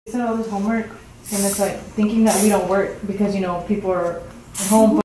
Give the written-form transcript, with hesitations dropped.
All this homework, and it's like thinking that we don't work because, you know, people are at home.